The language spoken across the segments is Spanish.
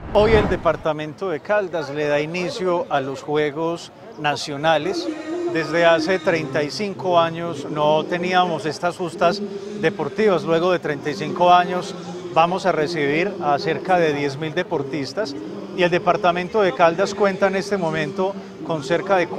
Hoy el departamento de Caldas le da inicio a los Juegos Nacionales. Desde hace 35 años no teníamos estas justas deportivas. Luego de 35 años vamos a recibir a cerca de 10.000 deportistas y el departamento de Caldas cuenta en este momento con cerca de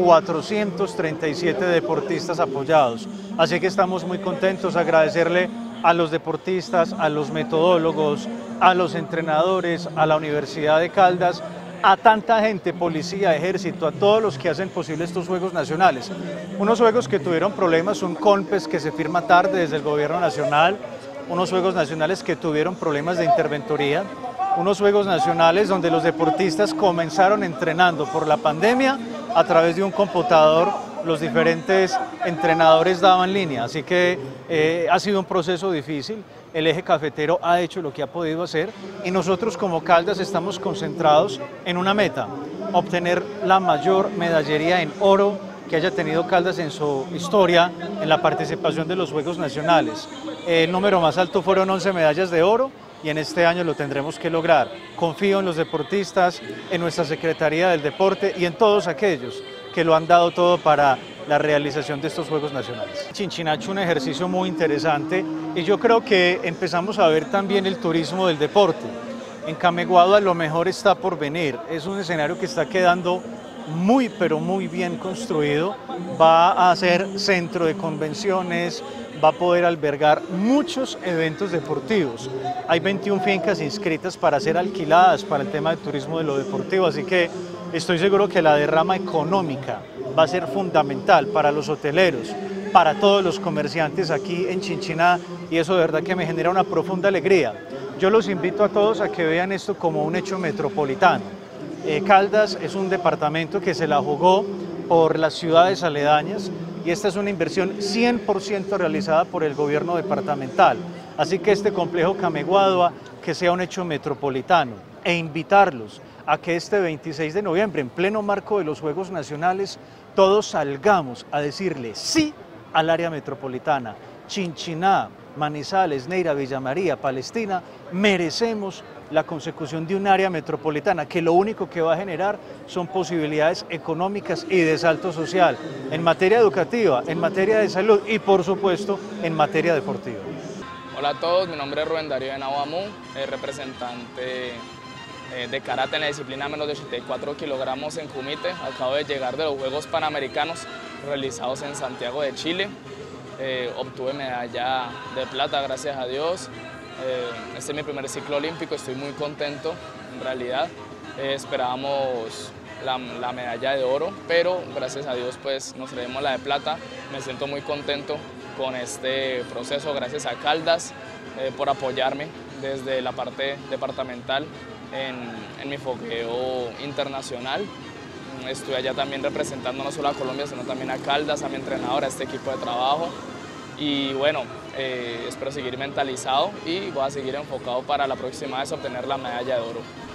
437 deportistas apoyados. Así que estamos muy contentos, agradecerle a los deportistas, a los metodólogos, a los entrenadores, a la Universidad de Caldas, a tanta gente, policía, ejército, a todos los que hacen posible estos Juegos Nacionales. Unos Juegos que tuvieron problemas, un CONPES que se firma tarde desde el Gobierno Nacional, unos Juegos Nacionales que tuvieron problemas de interventoría, unos Juegos Nacionales donde los deportistas comenzaron entrenando por la pandemia a través de un computador. Los diferentes entrenadores daban línea, así que ha sido un proceso difícil. El eje cafetero ha hecho lo que ha podido hacer y nosotros como Caldas estamos concentrados en una meta: obtener la mayor medallería en oro que haya tenido Caldas en su historia en la participación de los Juegos Nacionales. El número más alto fueron 11 medallas de oro y en este año lo tendremos que lograr. Confío en los deportistas, en nuestra Secretaría del Deporte y en todos aquellos que lo han dado todo para la realización de estos Juegos Nacionales. Chinchiná ha hecho un ejercicio muy interesante y yo creo que empezamos a ver también el turismo del deporte. En Cameguado lo mejor está por venir, es un escenario que está quedando muy pero muy bien construido, va a ser centro de convenciones, va a poder albergar muchos eventos deportivos. Hay 21 fincas inscritas para ser alquiladas para el tema del turismo de lo deportivo, así que estoy seguro que la derrama económica va a ser fundamental para los hoteleros, para todos los comerciantes aquí en Chinchiná, y eso de verdad que me genera una profunda alegría. Yo los invito a todos a que vean esto como un hecho metropolitano. Caldas es un departamento que se la jugó por las ciudades aledañas y esta es una inversión 100% realizada por el gobierno departamental. Así que este complejo Cameguado que sea un hecho metropolitano e invitarlos a que este 26 de noviembre, en pleno marco de los Juegos Nacionales, todos salgamos a decirle sí al área metropolitana. Chinchiná, Manizales, Neira, Villa María, Palestina, merecemos la consecución de un área metropolitana que lo único que va a generar son posibilidades económicas y de salto social en materia educativa, en materia de salud y por supuesto en materia deportiva. Hola a todos, mi nombre es Rubén Darío Amu, representante de karate en la disciplina menos de 84 kilogramos en Kumite. Acabo de llegar de los Juegos Panamericanos realizados en Santiago de Chile. Obtuve medalla de plata, gracias a Dios. Este es mi primer ciclo olímpico, estoy muy contento en realidad. Esperábamos la medalla de oro, pero gracias a Dios pues nos traemos la de plata. Me siento muy contento con este proceso, gracias a Caldas por apoyarme desde la parte departamental en mi fogueo internacional. Estoy allá también representando no solo a Colombia, sino también a Caldas, a mi entrenador, a este equipo de trabajo. Y bueno, espero seguir mentalizado y voy a seguir enfocado para la próxima vez obtener la medalla de oro.